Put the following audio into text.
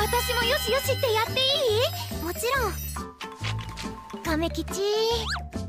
私もよしよしってやっていい？もちろん。亀吉、